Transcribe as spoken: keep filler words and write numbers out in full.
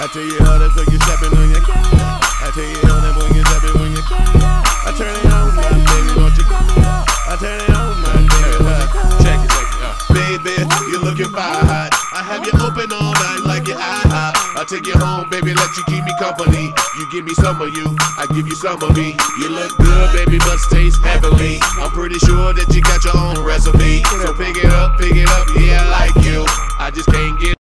I tell you all that when you stepping on your candy. I tell you all that when you stepping when you candy. I turn it on, my baby, won't you come here? I turn it on, my baby, won't you come here? Check it, check it, uh. Baby, you looking fire hot. I have you open all night like your IHOP. I take you home, baby, let you keep me company. You give me some of you, I give you some of me. You look good, baby, but taste heavily. I'm pretty sure that you got your own recipe. So pick it up, pick it up, yeah, I like you. I just can't get